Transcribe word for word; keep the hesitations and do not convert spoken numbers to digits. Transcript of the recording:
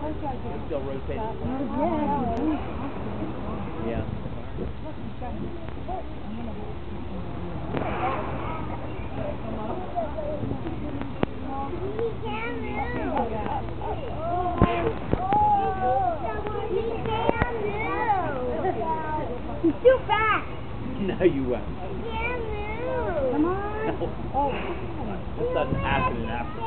It's still rotating. Yeah. He's too fast. No, you won't. He can't move. Come on. No. Oh. This doesn't happen in Africa.